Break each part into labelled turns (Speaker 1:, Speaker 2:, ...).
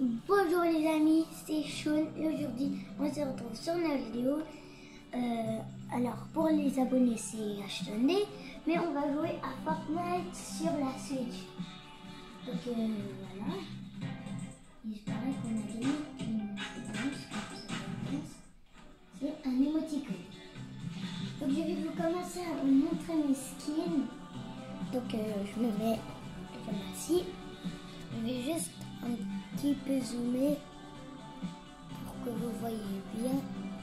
Speaker 1: Bonjour les amis, c'est Sean et aujourd'hui on se retrouve sur la vidéo. Alors pour les abonnés c'est Ashtonday, mais on va jouer à Fortnite sur la Switch. Donc voilà, il paraît qu'on a gagné une récompense. C'est un émoticône. Donc je vais vous commencer à vous montrer mes skins. Donc je me mets comme ainsi. Je vais juste un petit peu zoomer pour que vous voyez bien.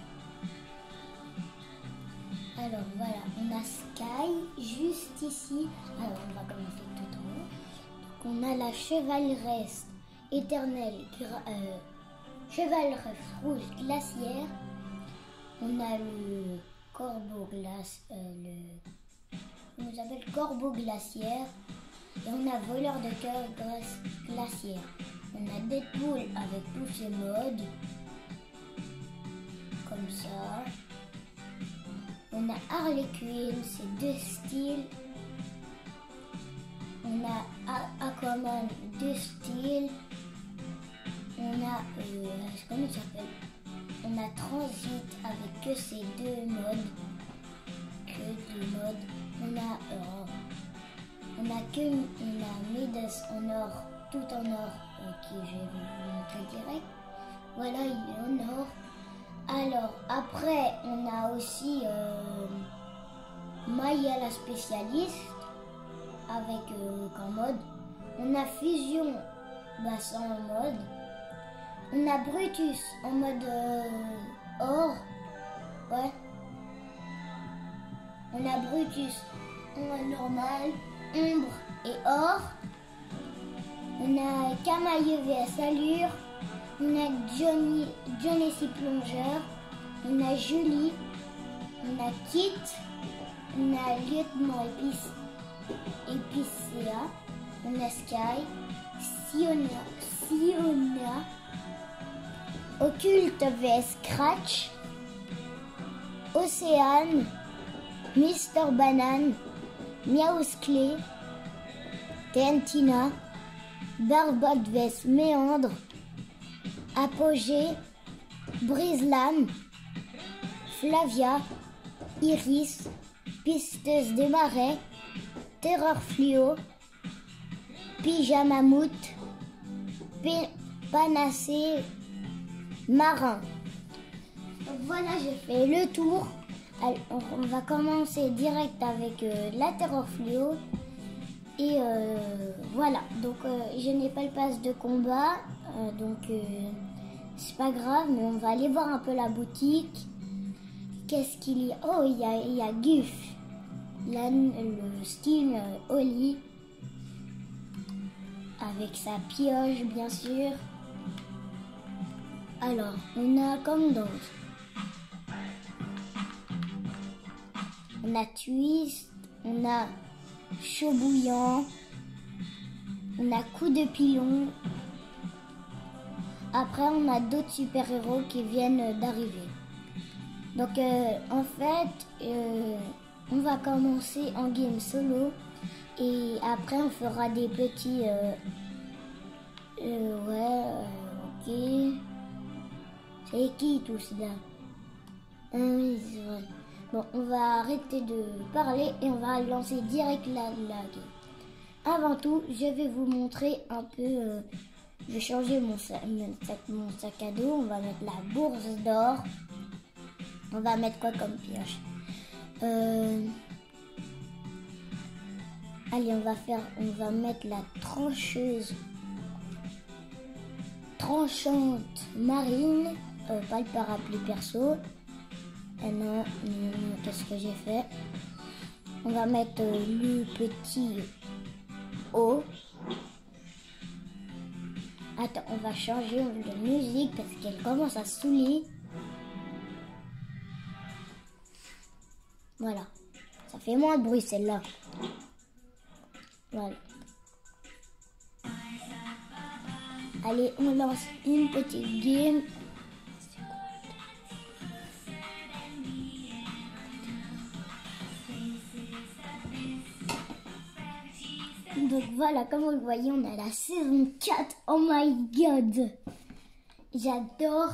Speaker 1: Alors voilà, on a Sky juste ici. Alors on va commencer tout en haut. Donc on a la chevaleresse éternelle, chevaleresse rouge glaciaire. On a le corbeau on appelle corbeau glaciaire. Et on a voleur de cœur glaciaire. On a Deadpool avec tous ses modes. Comme ça. On a Harley Quinn, c'est deux styles. On a Aquaman, deux styles. On a, comment il s'appelle? On a Transit avec que ces deux modes. On a Midas en or, tout en or, qui je vais vous montrer direct. Voilà, il est en or. Alors, après, on a aussi Maya la spécialiste, avec qu'en mode. On a Fusion, sans mode. On a Brutus en mode or. Ouais. On a Brutus en mode normal. Ombre et or. On a Camailleux vs Allure. On a Johnny Plongeur. On a Julie. On a Kit. On a Lieutenant Epicéa. On a Sky. Siona. Occulte vs Scratch. Océane. Mister Banane. Miaousclé, Tentina, Barbotte vs Méandre, Apogée, Brise-Lame, Flavia, Iris, Pisteuse des Marais, Terreur Fluo, Pyjamamout, Panacée, Marin. Donc voilà, j'ai fait le tour. Alors, on va commencer direct avec la Terreur Fluo. Et voilà, donc je n'ai pas le pass de combat, donc c'est pas grave, mais on va aller voir un peu la boutique. Qu'est-ce qu'il y a? Oh, il y a Guff, le style Oli, avec sa pioche bien sûr. Alors, on a comme d'autres. On a Twist, on a Chaud Bouillant, on a Coup de Pilon. Après, on a d'autres super-héros qui viennent d'arriver. Donc, en fait, on va commencer en game solo. Et après, on fera des petits... ok. C'est qui tout cela? Oui, c'est vrai. Bon, on va arrêter de parler et on va lancer direct la game. Avant tout, je vais vous montrer un peu... je vais changer mon sac à dos. On va mettre la bourse d'or. On va mettre quoi comme pioche? Allez, on va mettre la trancheuse. Tranchante marine. Pas le parapluie perso. Non, qu'est-ce que j'ai fait? On va mettre le petit O. Attends, on va changer de musique parce qu'elle commence à saouler. Voilà. Ça fait moins de bruit celle-là. Voilà. Allez, on lance une petite game. Donc Voilà, comme vous le voyez, on a la saison 4. Oh my god. J'adore.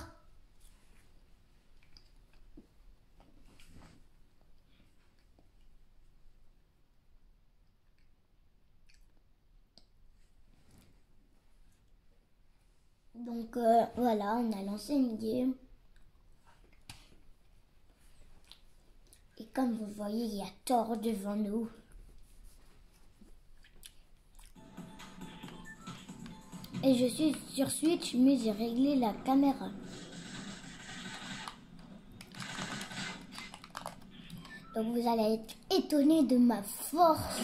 Speaker 1: Donc voilà, on a lancé une game. Et comme vous voyez, il y a Thor devant nous. Et je suis sur Switch, mais j'ai réglé la caméra. Donc vous allez être étonnés de ma force.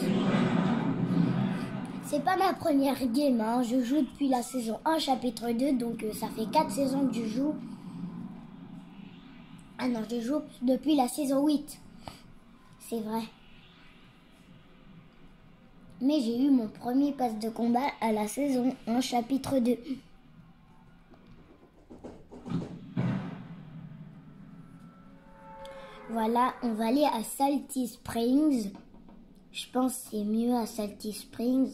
Speaker 1: C'est pas ma première game, hein. Je joue depuis la saison 1, chapitre 2, donc ça fait 4 saisons que je joue. Ah non, je joue depuis la saison 8. C'est vrai. Mais j'ai eu mon premier pass de combat à la saison 1, chapitre 2. Voilà, on va aller à Salty Springs. Je pense que c'est mieux à Salty Springs.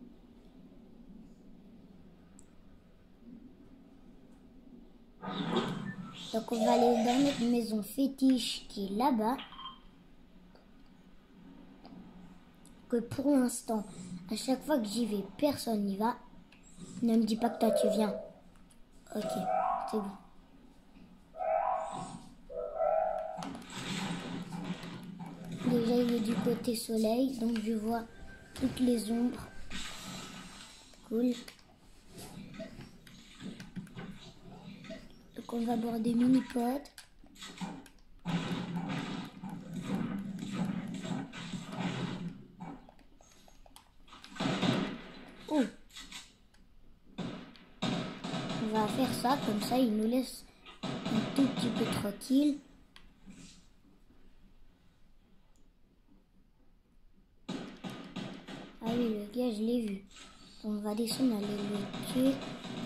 Speaker 1: Donc on va aller dans notre maison fétiche qui est là-bas. Que pour l'instant, à chaque fois que j'y vais, personne n'y va. Ne me dis pas que toi tu viens. Ok, c'est bon. Déjà il est du côté soleil, donc je vois toutes les ombres. Cool. Donc on va boire des mini-potes. Oh. On va faire ça, comme ça il nous laisse un tout petit peu tranquille. Ah oui, le gars, je l'ai vu. On va descendre, aller le tuer.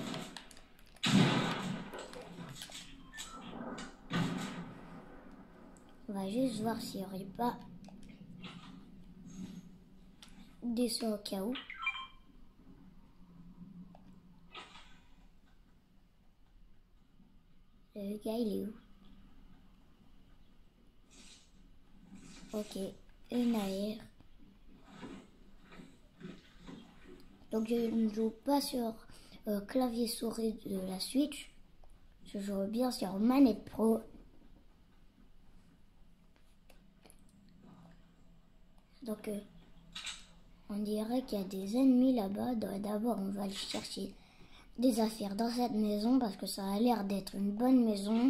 Speaker 1: On va juste voir s'il n'y aurait pas des sauts au cas où. Le gars, il est où? Ok, une arrière. Donc je ne joue pas sur clavier souris de la Switch. Je joue bien sur manette pro. Donc on dirait qu'il y a des ennemis là-bas. D'abord on va aller chercher des affaires dans cette maison parce que ça a l'air d'être une bonne maison.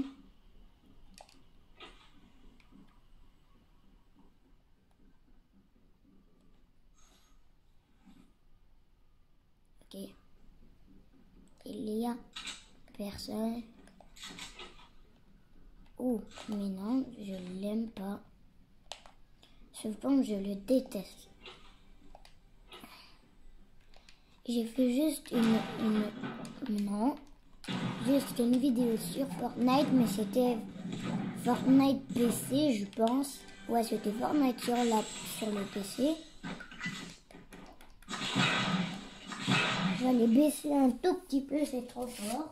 Speaker 1: Ok. Il y a personne. Oh, mais non, je l'aime pas. Je pense que je le déteste. J'ai fait juste juste une vidéo sur Fortnite, mais c'était Fortnite PC, je pense. Ouais, c'était Fortnite sur le PC. Je vais les baisser un tout petit peu, c'est trop fort.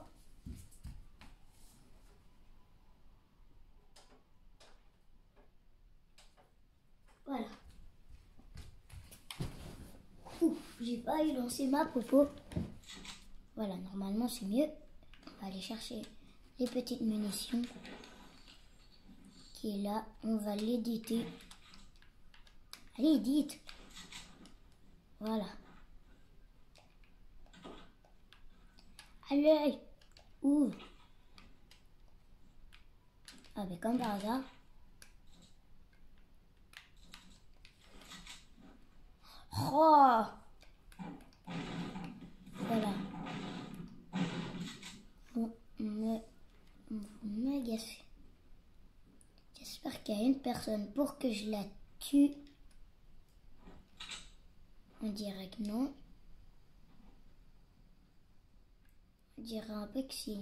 Speaker 1: Voilà. J'ai pas eu lancé ma popo. Voilà, normalement c'est mieux. On va aller chercher les petites munitions qui est là. On va l'éditer. Allez, édite. Voilà. Allez, ouvre. Ah ben comme par hasard. Oh, voilà. Vous m'agacez. J'espère qu'il y a une personne pour que je la tue. On dirait que non. On dirait un peu que si.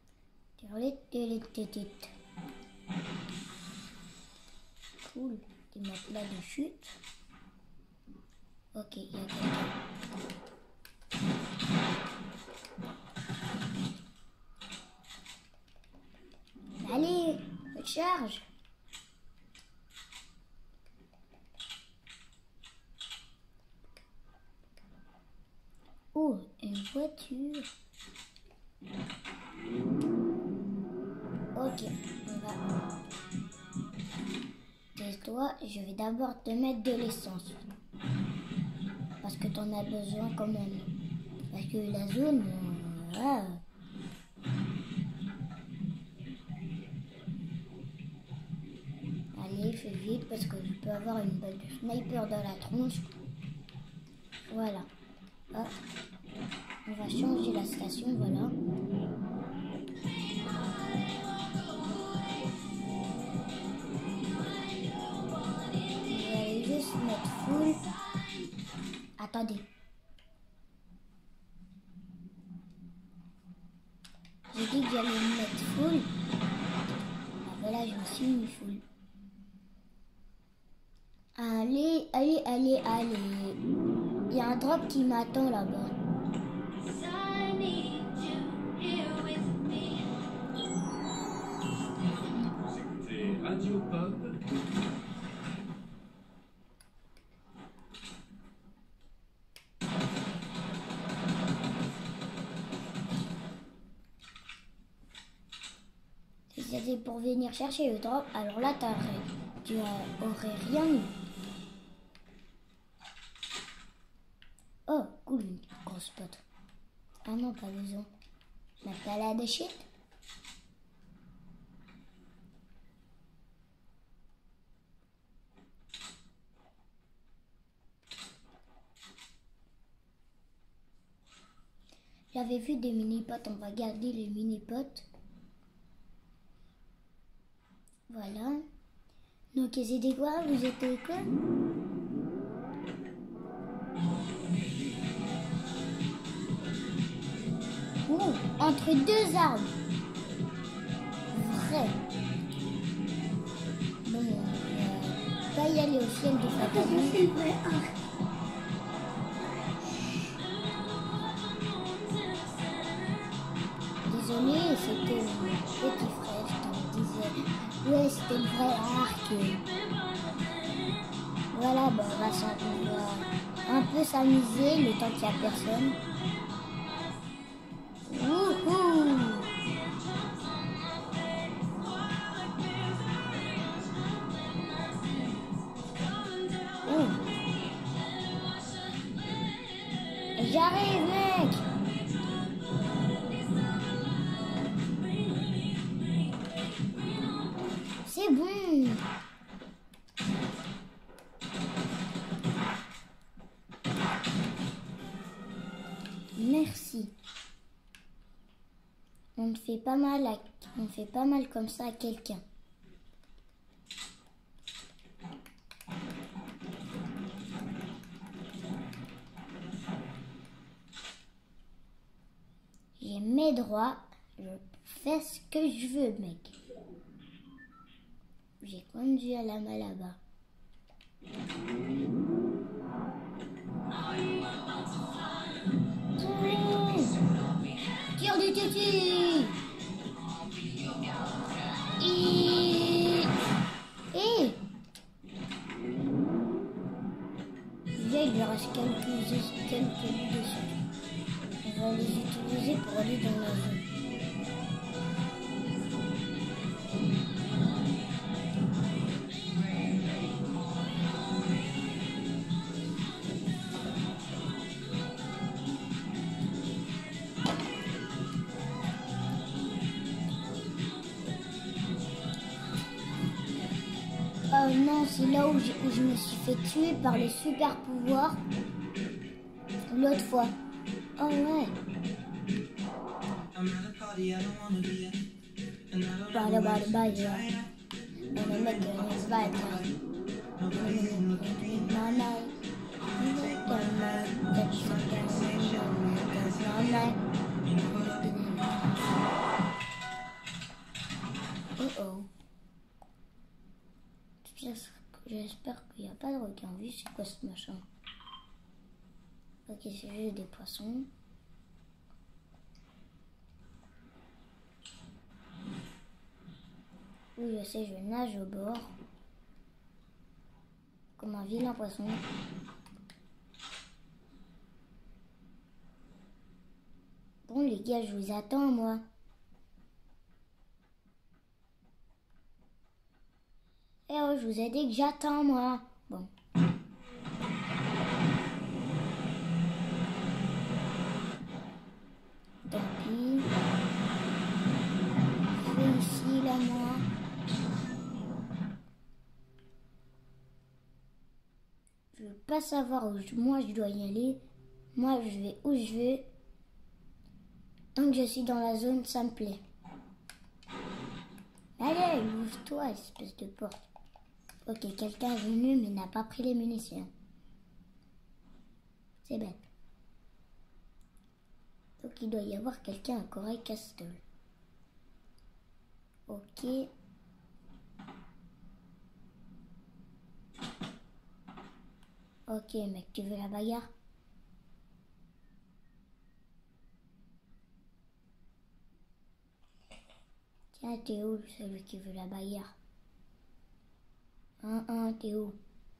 Speaker 1: Cool. Des matelas de chute. Ok, il y a quelqu'un. Allez, charge. Oh, une voiture. Ok, on va. Tais-toi, je vais d'abord te mettre de l'essence. Parce que t'en as besoin quand même. Parce que la zone... Allez, fais vite parce que je peux avoir une balle de sniper dans la tronche. Voilà. Hop. On va changer la station, voilà. Je vais juste mettre full. Attendez. J'ai dit que j'allais me mettre full. Ah, voilà, je me suis mis full. Allez, allez, allez, allez. Il y a un drop qui m'attend là-bas.
Speaker 2: C'est Radio Pop.
Speaker 1: Si c'était pour venir chercher le drop, alors là, tu aurais rien eu. Oh, cool, une grosse pote. Ah non, pas besoin. Ma palade de shit. J'avais vu des mini-potes, on va garder les mini-potes. Voilà. Donc, c'était quoi? Vous étiez quoi? Ouh, entre deux arbres. Vrai. Bon, on va pas y aller au ciel de Fatali. Désolé, c'était mon petit frère, je t'en disais. Ouais, c'était le vrai arc. Voilà, bon, on va un peu s'amuser le temps qu'il n'y a personne. Wouhou! Oh. J'arrive, mec! C'est bon! Merci. On fait pas mal comme ça à quelqu'un. J'ai mes droits, je fais ce que je veux, mec. J'ai conduit à la main là-bas. Tire du tutu! Déjà, il lui reste quelques bouts dessus. On va les utiliser pour aller dans la zone. Non, c'est là où je me suis fait tuer par le super pouvoir l'autre fois. Oh ouais. Oh oh. J'espère pas de requin vu, c'est quoi ce machin? Ok, c'est juste des poissons. Oui, je sais, je nage au bord. Comme un vilain poisson. Bon, les gars, je vous attends, moi. Eh oh, je vous ai dit que j'attends, moi. Bon. Tant pis. Je vais ici, là, moi. Je veux pas savoir où moi je dois y aller. Moi, je vais où je veux. Tant que je suis dans la zone, ça me plaît. Allez, ouvre-toi, espèce de porte. Ok, quelqu'un est venu mais n'a pas pris les munitions. C'est bête. Donc il doit y avoir quelqu'un à Corey Castle. Ok. Ok mec, tu veux la bagarre? Tiens, t'es où celui qui veut la bagarre? T'es où?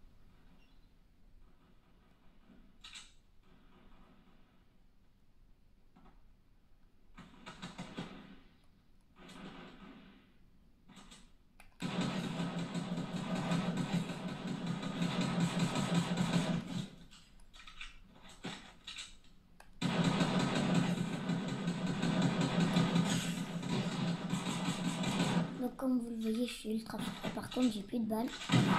Speaker 1: Donc comme vous le voyez, je suis ultra fort. Par contre, j'ai plus de balles.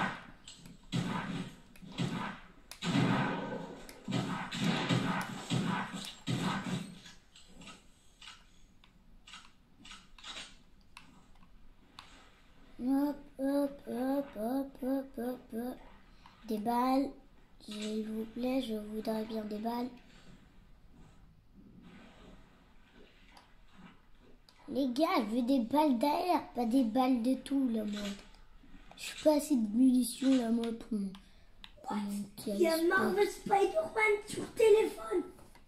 Speaker 1: Hop, hop, hop, hop, hop, hop, hop. Des balles. S'il vous plaît, je voudrais bien des balles. Les gars, je veux des balles d'air, pas des balles de tout, là, moi. Je suis pas assez de munitions, là, moi, pour mon
Speaker 3: Il y a Marvel Spider-Man sur téléphone.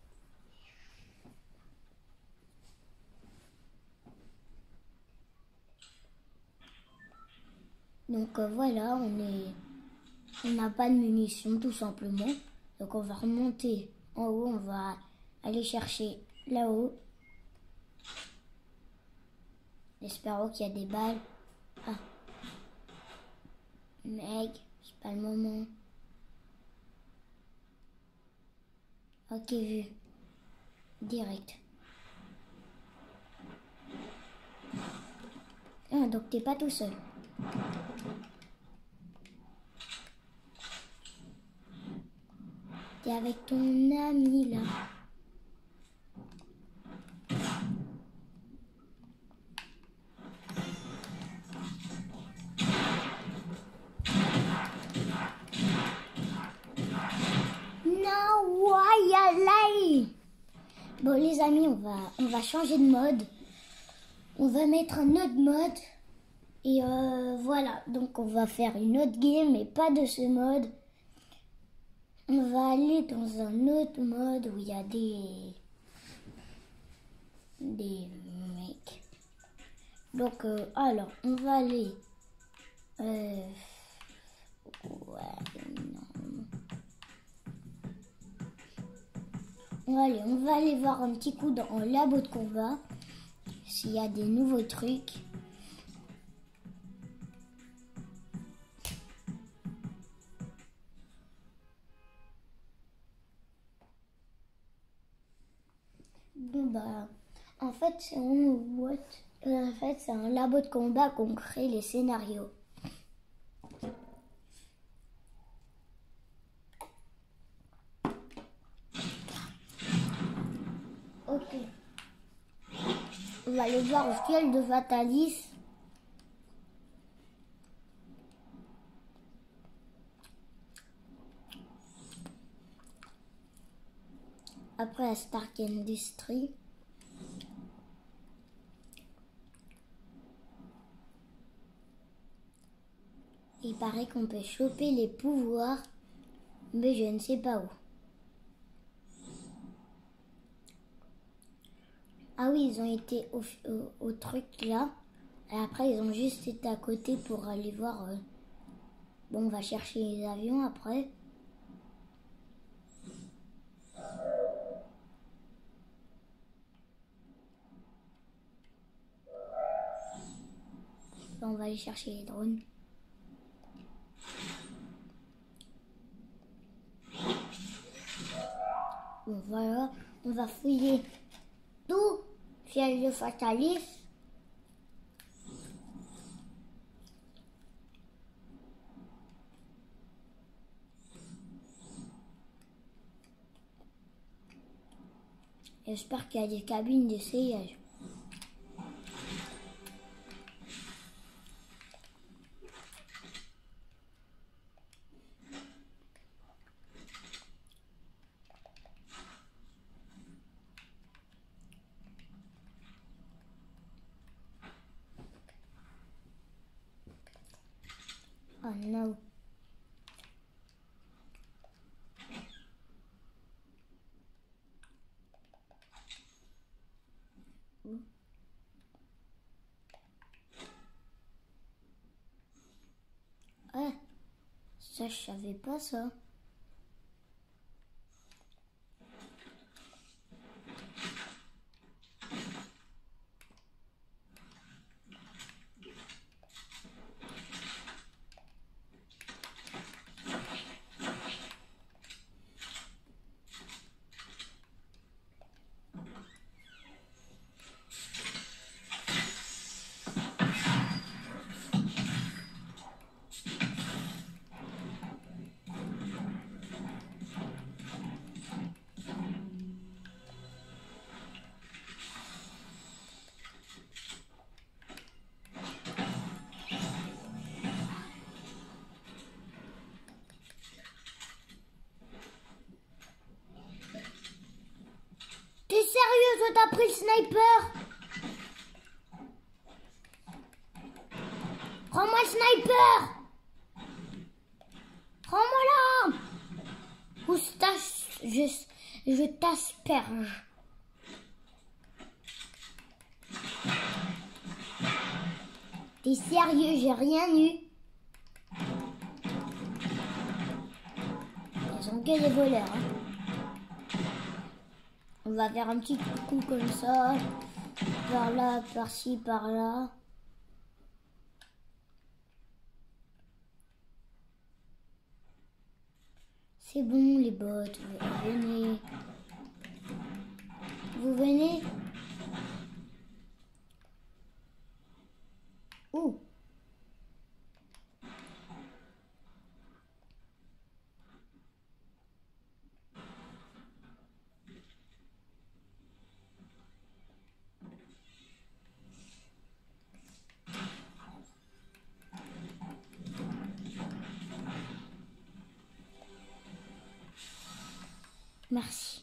Speaker 1: Donc voilà, on n'a pas de munitions tout simplement. Donc on va remonter en haut, on va aller chercher là-haut. Espérons qu'il y a des balles. Ah, mec, c'est pas le moment. Ok, vu. Direct. Ah, donc t'es pas tout seul. T'es avec ton ami là. No, why you lie? Bon les amis, on va changer de mode. On va mettre un autre mode. Et voilà, donc on va faire une autre game, mais pas de ce mode. On va aller dans un autre mode où il y a des mecs. Donc, alors, on va aller... ouais, non. On va aller voir un petit coup dans le labo de combat. S'il y a des nouveaux trucs. Bon bah, en fait c'est un labo de combat qu'on crée les scénarios. Ok. On va aller voir au fiel de Vatalis. Après à Stark Industries. Et par paraît qu'on peut choper les pouvoirs, mais je ne sais pas où. Ah oui, ils ont été au truc là. Et après, ils ont juste été à côté pour aller voir. Bon, on va chercher les avions après. On va aller chercher les drones. Bon, voilà, on va fouiller tout piège de Fatalis. J'espère qu'il y a des cabines d'essayage. Oh non. Ah, ça je savais pas ça. T'es sérieux, toi t'as pris le sniper? Prends-moi le sniper! Prends-moi l'arme! Ou je t'asperge. T'es sérieux, j'ai rien eu. Ils ont que des voleurs. Hein. On va faire un petit coup comme ça. Par là, par-ci, par-là. C'est bon les bots, vous venez. Vous venez. Où? Merci.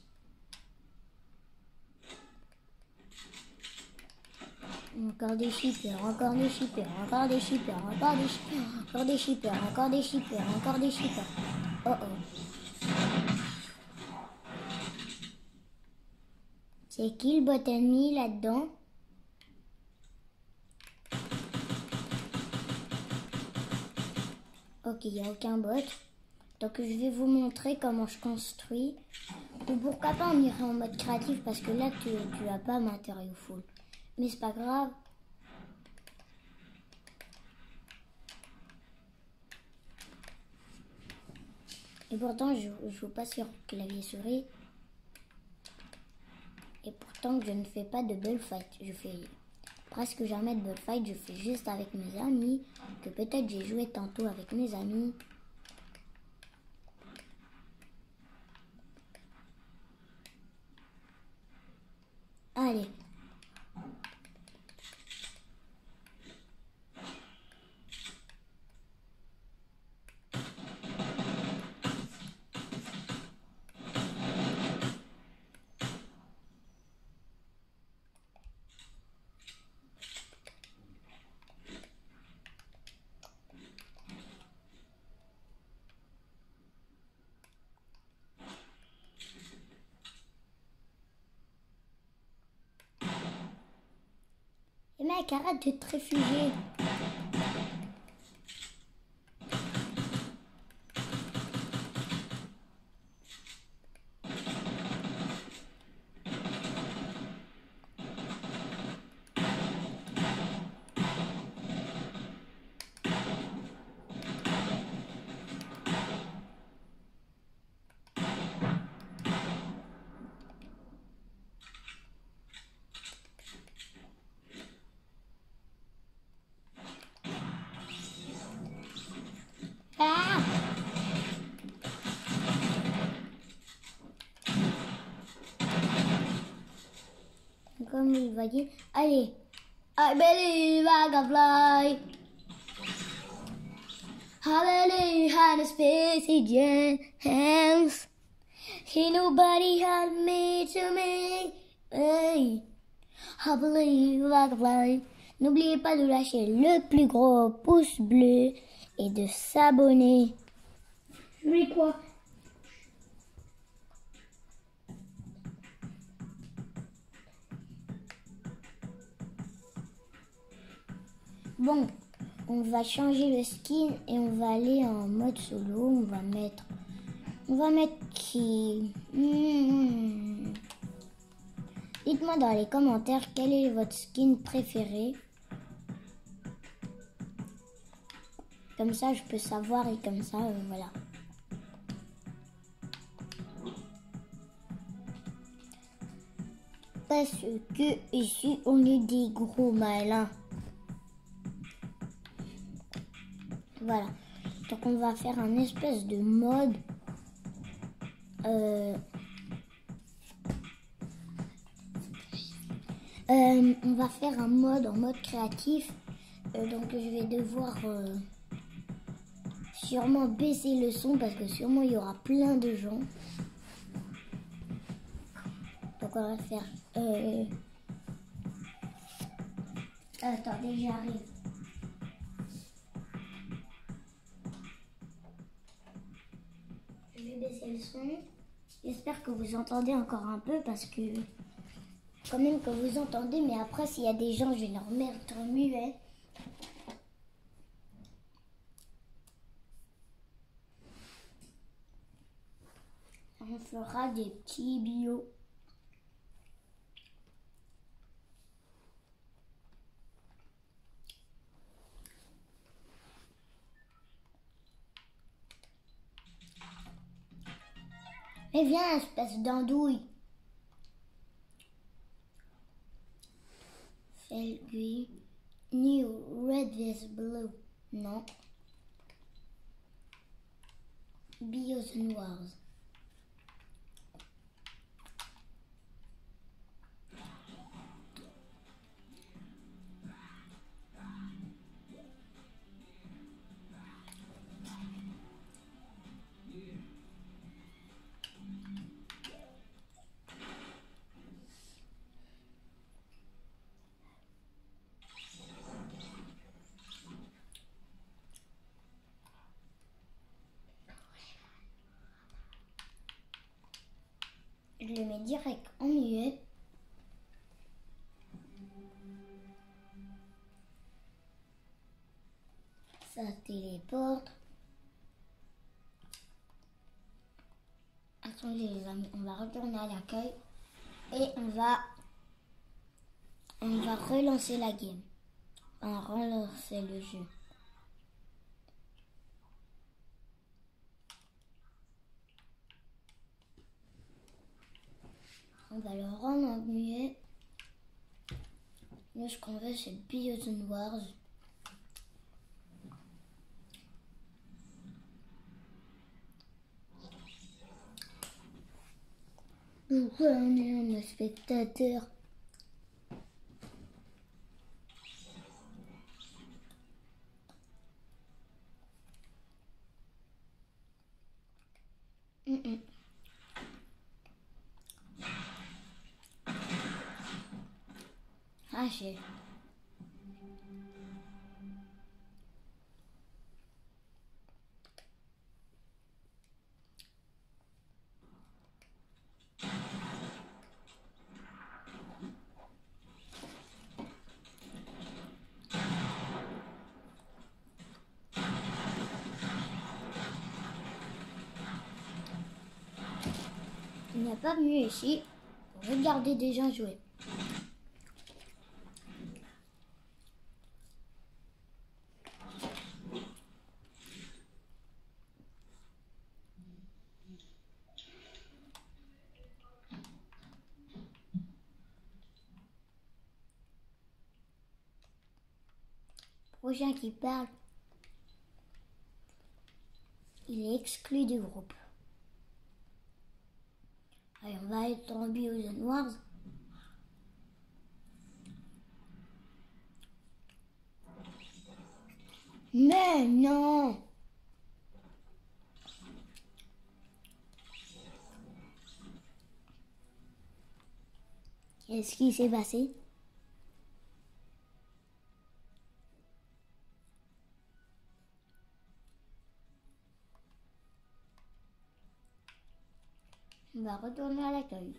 Speaker 1: Encore des shippers, encore des shippers, encore des shippers, encore des shippers, encore des shippers, encore des shippers, encore des shippers. Oh oh. C'est qui le bot ennemi là-dedans? Ok, il n'y a aucun bot. Donc je vais vous montrer comment je construis. Ou pourquoi pas on irait en mode créatif parce que là tu as pas matériau full. Mais c'est pas grave. Et pourtant je joue pas sur clavier souris. Et pourtant je ne fais pas de bullfight. Je fais presque jamais de bullfight. Je fais juste avec mes amis. Que peut-être j'ai joué tantôt avec mes amis. Allez. mec, arrête de te réfugier. Ah! Comme vous le voyez, allez, I believe I can fly. Hallelujah, in space hands. Ain't nobody help me to me. Hey, I believe I can fly. N'oubliez pas de lâcher le plus gros pouce bleu et de s'abonner.
Speaker 3: Mais quoi?
Speaker 1: Bon, on va changer le skin et on va aller en mode solo. On va mettre qui? Dites-moi dans les commentaires quel est votre skin préféré. Comme ça, je peux savoir et comme ça, voilà. Parce que ici, on est des gros malins. Voilà. Donc, on va faire un espèce de mode. On va faire un mode en mode créatif. Donc, je vais devoir sûrement baisser le son parce que sûrement il y aura plein de gens. Donc, on va faire. Attendez, j'arrive. Je vais baisser le son. J'espère que vous entendez encore un peu parce que quand même que vous entendez, mais après s'il y a des gens, je vais leur mettre muet. On fera des petits bios. Mais viens, espèce d'andouille. Felgui. New red is blue. Non. Bios and Wars. Je le mets direct en muet. Ça téléporte. Attendez les amis, on va retourner à l'accueil et on va relancer la game. On va relancer le jeu. On va le rendre en muet. Nous, ce qu'on veut, c'est Bios and Wars. Pourquoi on est un spectateur? Ah, j'ai... Il n'y a pas mieux ici pour regarder des gens jouer. Prochain qui parle, il est exclu du groupe. Allez, on va être en Biozen Wars. Mais non! Qu'est-ce qui s'est passé? On va retourner à l'accueil.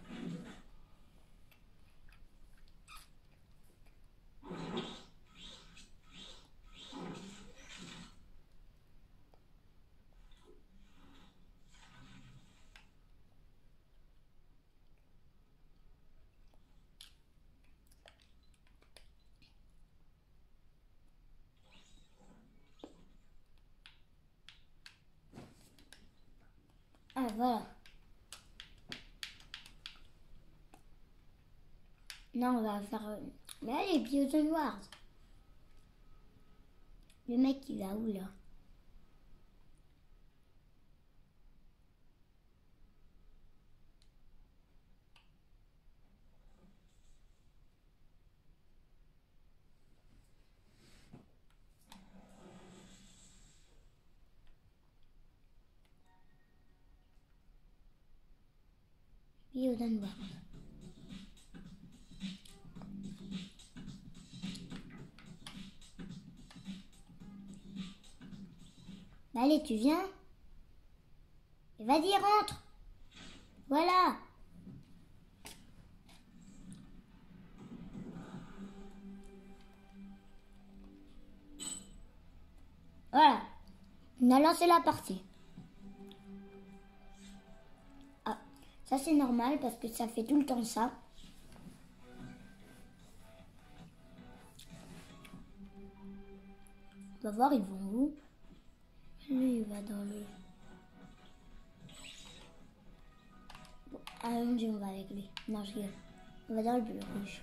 Speaker 1: Ah voilà. Non, on va faire... Mais allez, Biozen Wars. Le mec, il va où, là? Biozen Wars. Bah allez, tu viens? Et vas-y, rentre! Voilà! Voilà. On a lancé la partie. Ah, ça c'est normal parce que ça fait tout le temps ça. On va voir, ils vont où? Lui, il va dans le... Bon, allons-y, on va avec lui. Non, je rigole. On va dans le bleu rouge.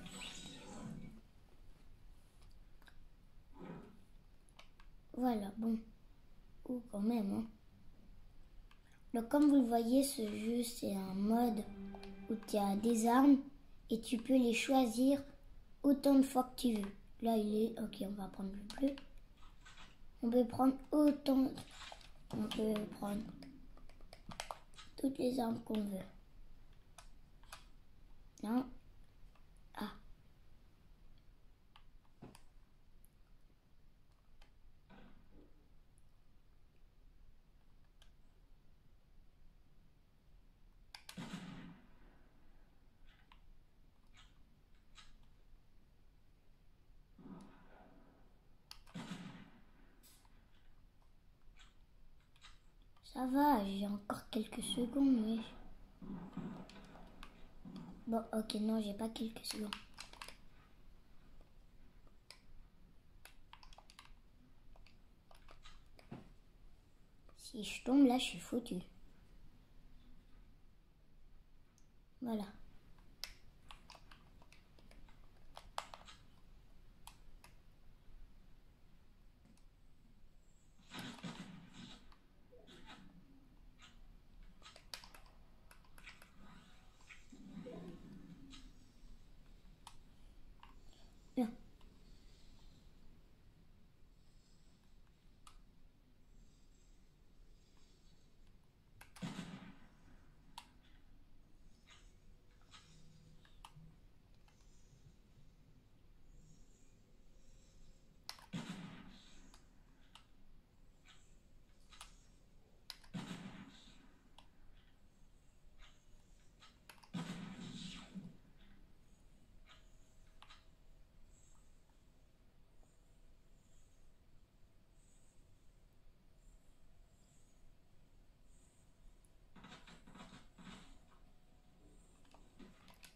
Speaker 1: Voilà, bon. Oh, quand même, hein. Donc, comme vous le voyez, ce jeu, c'est un mode où tu as des armes et tu peux les choisir autant de fois que tu veux. Là, il est... Ok, on va prendre le bleu. On peut prendre autant... On peut prendre toutes les armes qu'on veut. Non. Ah. Ça va, j'ai encore quelques secondes, mais... Bon, ok, non, j'ai pas quelques secondes. Si je tombe là, je suis foutu. Voilà. Bien.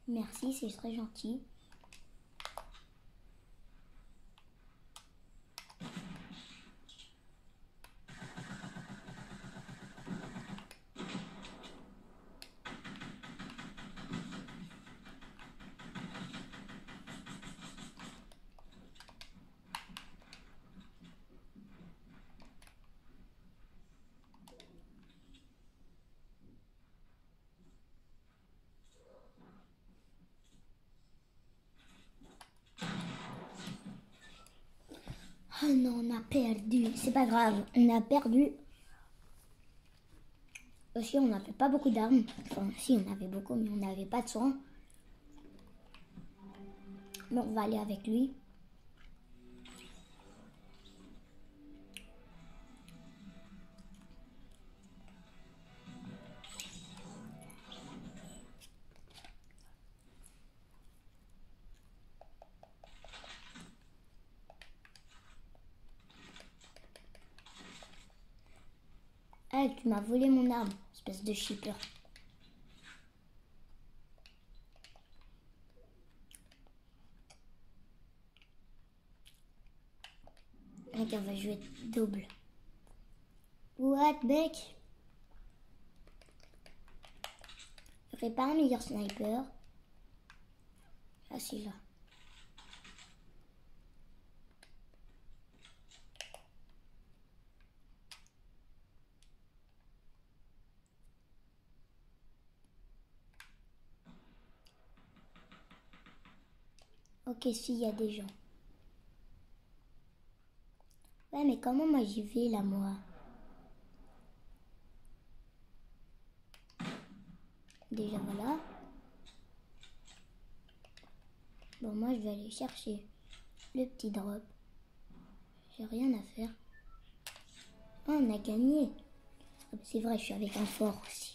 Speaker 1: Merci, c'est très gentil. Oh non, on a perdu. C'est pas grave, on a perdu. Aussi, on n'avait pas beaucoup d'armes. Enfin, si, on avait beaucoup, mais on n'avait pas de soin. Mais on va aller avec lui. Hey, tu m'as volé mon arme, espèce de shipper. Ok, on va jouer double. What, mec? Je ferai pas un meilleur sniper. Ah, si, là. Ok, si, il y a des gens. Ouais, mais comment moi j'y vais, là, moi? Déjà, voilà. Bon, moi, je vais aller chercher le petit drop. J'ai rien à faire. Oh, on a gagné. C'est vrai, je suis avec un fort aussi.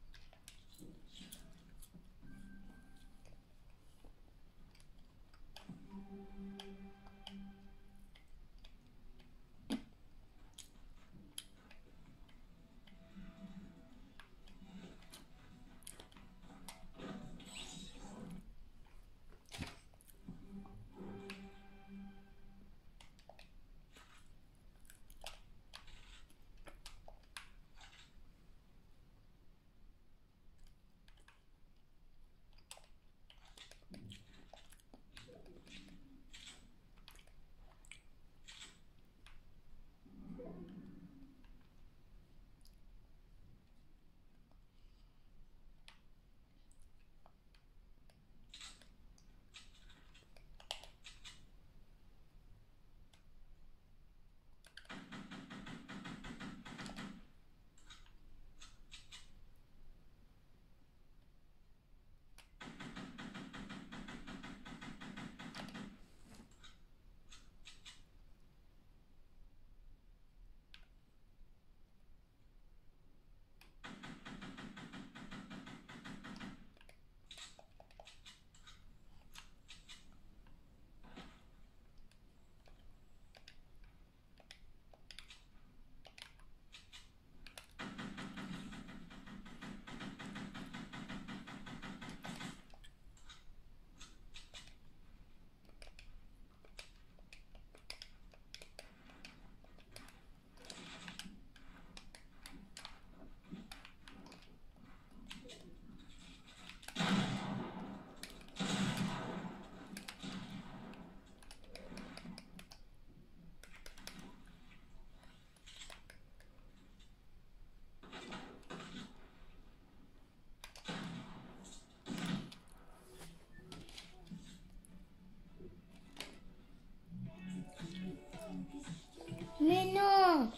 Speaker 1: Mais non!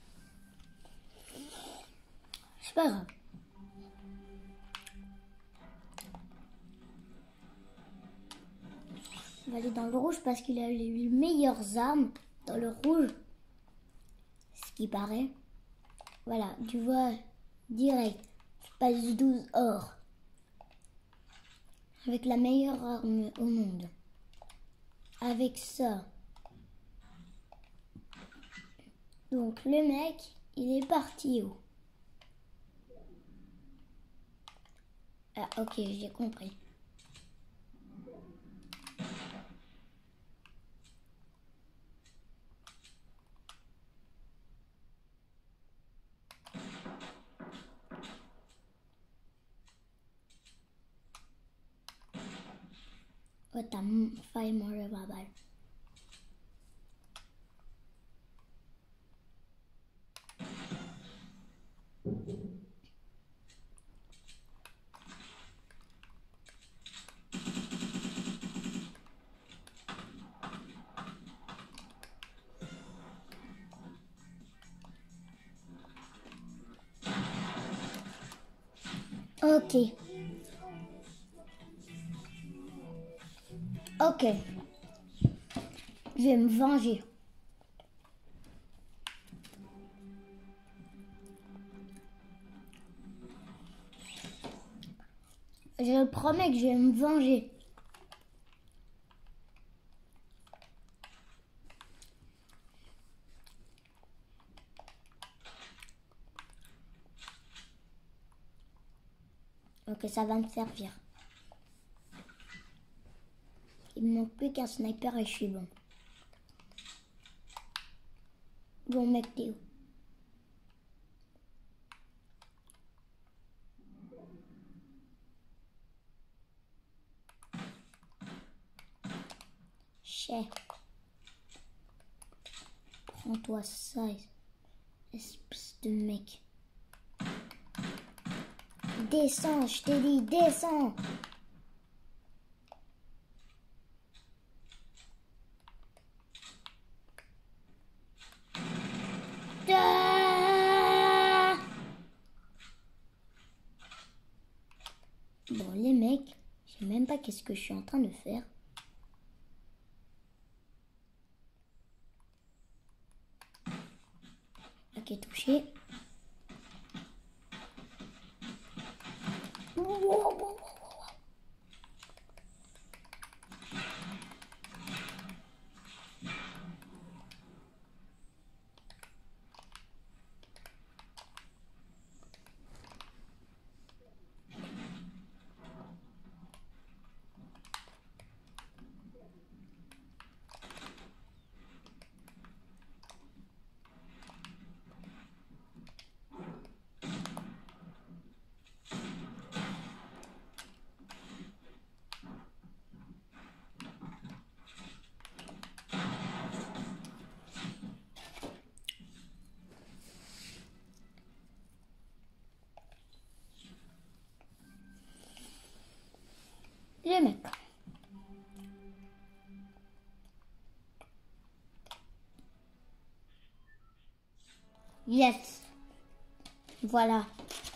Speaker 1: C'est pas grave. On va aller dans le rouge parce qu'il a les meilleures armes dans le rouge. Ce qui paraît. Voilà, tu vois, direct. Phase 12 or. Avec la meilleure arme au monde. Avec ça. Donc le mec, il est parti où? Ah ok, j'ai compris. Ouais, t'as failli manger ma balle. Ok. Ok. Je vais me venger. Je promets que je vais me venger. Ok, ça va me servir. Il me manque plus qu'un sniper et je suis bon. Bon mec, t'es où? Chef. Prends-toi ça, espèce de mec. Descends, je t'ai dit, descends. Ah! Bon, les mecs, je sais même pas qu'est-ce que je suis en train de faire. Ok, touché. Les mecs. Yes. Voilà.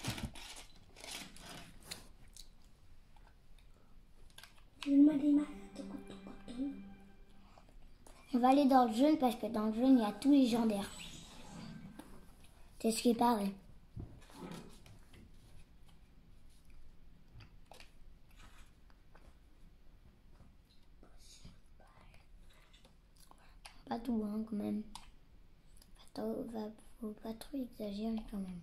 Speaker 1: On va aller dans le jaune parce que dans le jaune, il y a tous les légendaires. C'est ce qui paraît. Pas tout, hein, quand même. Attends, faut pas trop exagérer quand même.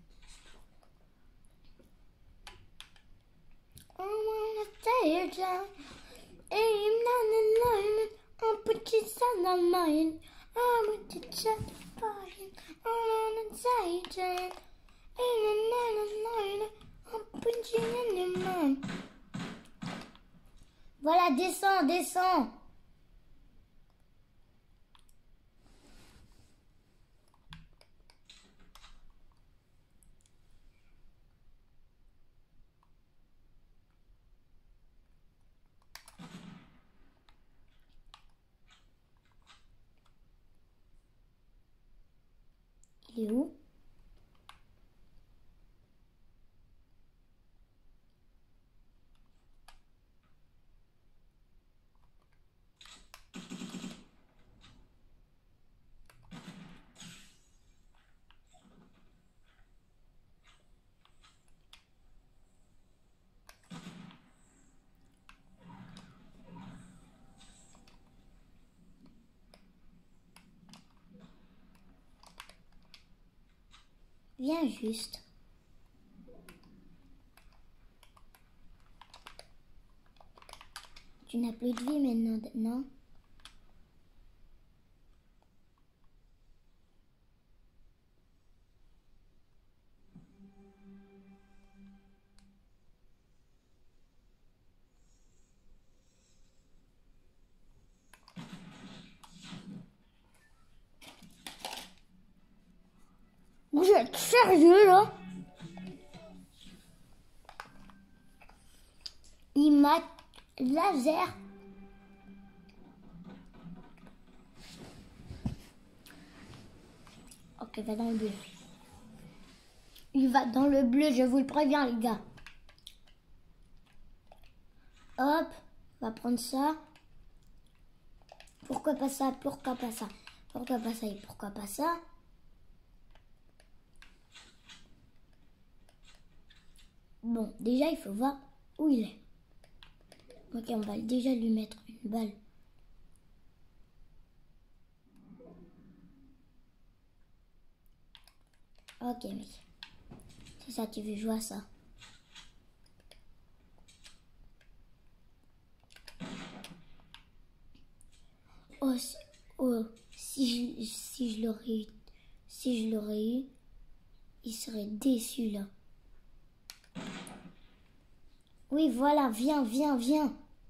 Speaker 1: I wanna stay down, aim down the line, I'll put you on the mind. I want to check the fire, all on the side, aim down the line, I'll put you in the mind. Voilà, descends, descends. Il est où? Viens juste. Tu n'as plus de vie maintenant, non? sérieux là? Il m'a laser. Ok, va dans le bleu. Il va dans le bleu, je vous le préviens les gars. Hop, on va prendre ça. Pourquoi pas ça? Pourquoi pas ça? Pourquoi pas ça et pourquoi pas ça? Bon, déjà il faut voir où il est. Ok, on va déjà lui mettre une balle. Ok mec. C'est ça, tu veux jouer à ça? Oh, si je l'aurais eu, il serait déçu là. Oui, voilà, viens, viens, viens.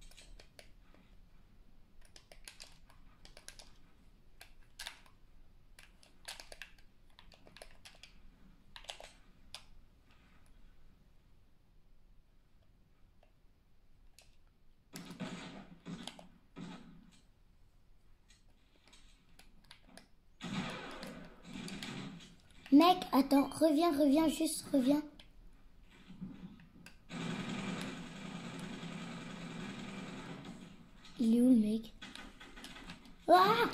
Speaker 1: Mec, attends, reviens, juste reviens. Il est où le mec? Ah!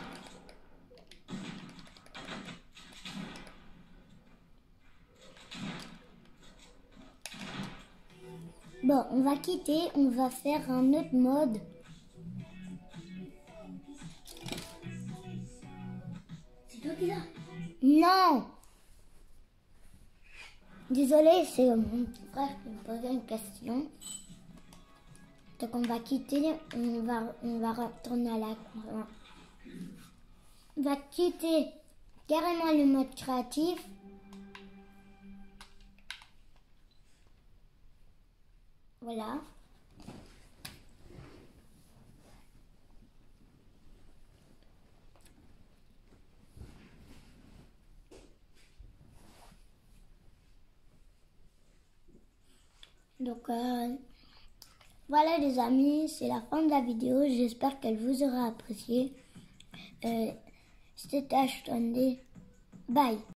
Speaker 1: Bon, on va quitter, on va faire un autre mode.
Speaker 3: C'est toi qui l'as?
Speaker 1: Non! Désolé, c'est mon petit frère qui me posait une question. Donc on va quitter, on va retourner à la... On va quitter carrément le mode créatif. Voilà. Donc voilà les amis, c'est la fin de la vidéo. J'espère qu'elle vous aura apprécié. C'était Ashton. Bye.